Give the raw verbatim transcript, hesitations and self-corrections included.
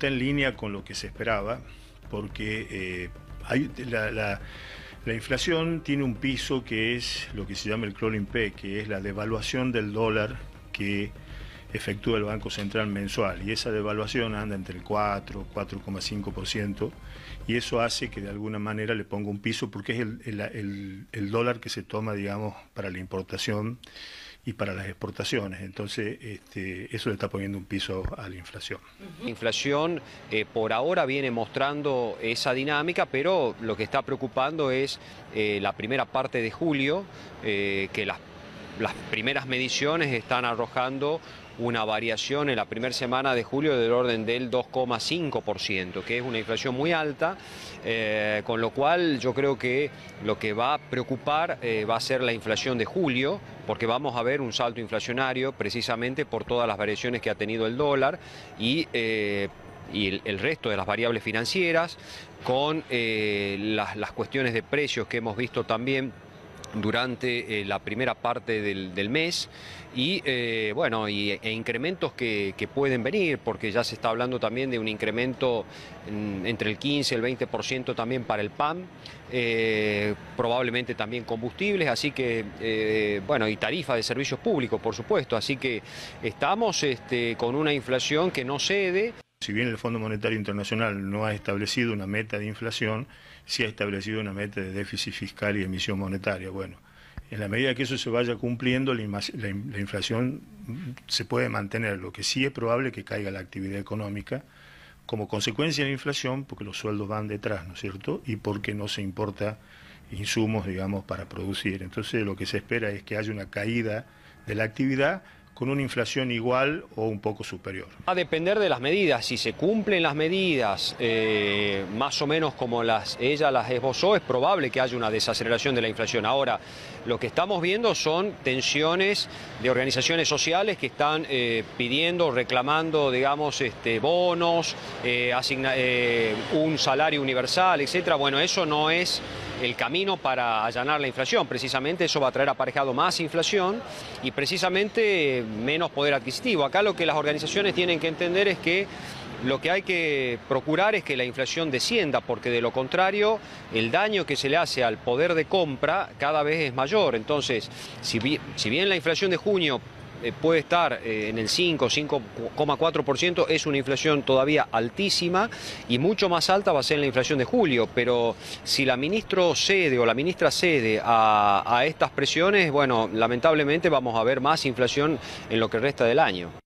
está en línea con lo que se esperaba, porque eh, hay, la, la, la inflación tiene un piso que es lo que se llama el crawling peg, que es la devaluación del dólar que efectúa el Banco Central mensual, y esa devaluación anda entre el cuatro, cuatro coma cinco por ciento, y eso hace que de alguna manera le ponga un piso, porque es el, el, el, el dólar que se toma, digamos, para la importación y para las exportaciones. Entonces, este, eso le está poniendo un piso a la inflación. La inflación eh, por ahora viene mostrando esa dinámica, pero lo que está preocupando es eh, la primera parte de julio, eh, que las, las primeras mediciones están arrojando una variación en la primera semana de julio del orden del dos coma cinco por ciento, que es una inflación muy alta, eh, con lo cual yo creo que lo que va a preocupar eh, va a ser la inflación de julio, porque vamos a ver un salto inflacionario precisamente por todas las variaciones que ha tenido el dólar y, eh, y el, el resto de las variables financieras, con eh, las, las cuestiones de precios que hemos visto también durante eh, la primera parte del, del mes y eh, bueno y, e incrementos que, que pueden venir, porque ya se está hablando también de un incremento en, entre el quince y el veinte por ciento también para el pan, eh, probablemente también combustibles, así que eh, bueno, y tarifa de servicios públicos, por supuesto, así que estamos este, con una inflación que no cede. Si bien el Fondo Monetario Internacional no ha establecido una meta de inflación, sí ha establecido una meta de déficit fiscal y emisión monetaria. Bueno, en la medida que eso se vaya cumpliendo, la, la, la inflación se puede mantener. Lo que sí es probable que caiga la actividad económica como consecuencia de la inflación, porque los sueldos van detrás, ¿no es cierto? Y porque no se importa insumos, digamos, para producir. Entonces lo que se espera es que haya una caída de la actividad con una inflación igual o un poco superior. Va a depender de las medidas. Si se cumplen las medidas eh, más o menos como las, ella las esbozó, es probable que haya una desaceleración de la inflación. Ahora, lo que estamos viendo son tensiones de organizaciones sociales que están eh, pidiendo, reclamando, digamos, este, bonos, eh, asigna, eh, un salario universal, etcétera. Bueno, eso no es el camino para allanar la inflación. Precisamente eso va a traer aparejado más inflación y precisamente menos poder adquisitivo. Acá lo que las organizaciones tienen que entender es que lo que hay que procurar es que la inflación descienda, porque de lo contrario el daño que se le hace al poder de compra cada vez es mayor. Entonces, si bien, si bien la inflación de junio puede estar en el cinco, cinco coma cuatro por ciento, es una inflación todavía altísima y mucho más alta va a ser la inflación de julio, pero si la ministra cede o la ministra cede a, a estas presiones, bueno, lamentablemente vamos a ver más inflación en lo que resta del año.